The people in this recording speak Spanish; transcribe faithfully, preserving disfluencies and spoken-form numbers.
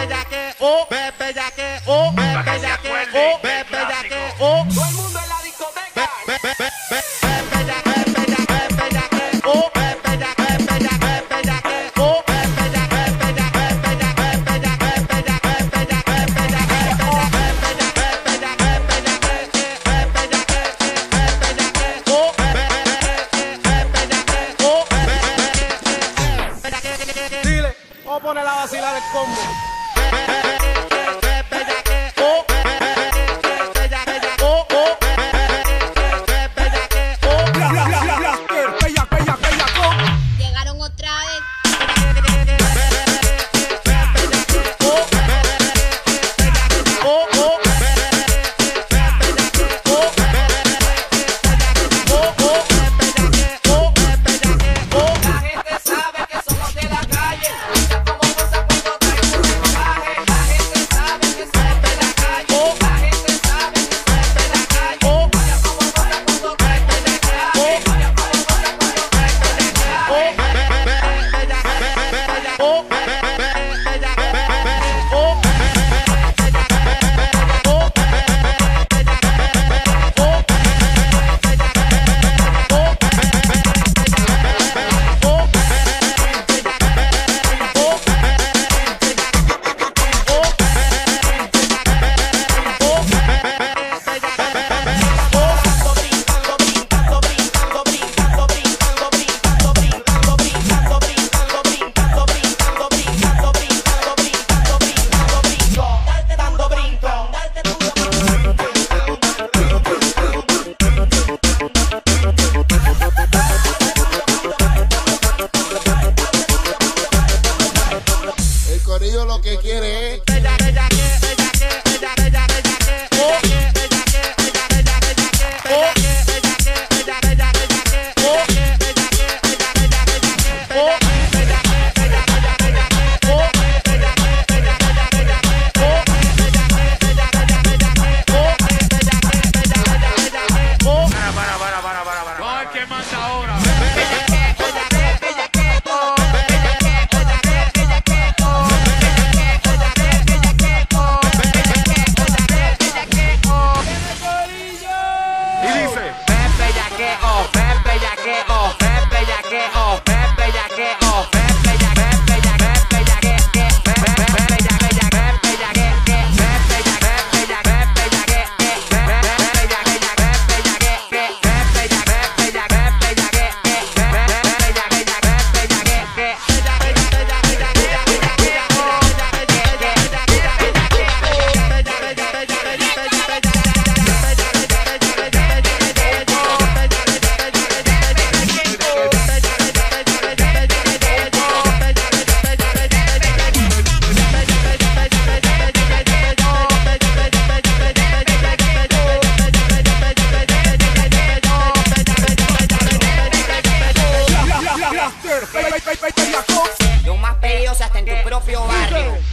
bellaqueo, bellaqueo, bellaqueo, bellaqueo. Todo el mundo en la discoteca. Dile, vamos a poner la vacila del combo. Llegaron otra vez. La gente sabe que somos de la calle. Mira cómo goza cuando traigo un traje. La gente sabe que somos de la calle. La gente sabe que somos de la calle. Mira cómo goza cuando traigo un traje. Mira cómo goza cuando traigo un traje. Dando brinco, darte El corillo lo que quiere es ¿Quién manda ahora? Y dice bellaqueo, bellaqueo, bellaqueo, bellaqueo, Los más pedidos hasta en tu propio barrio.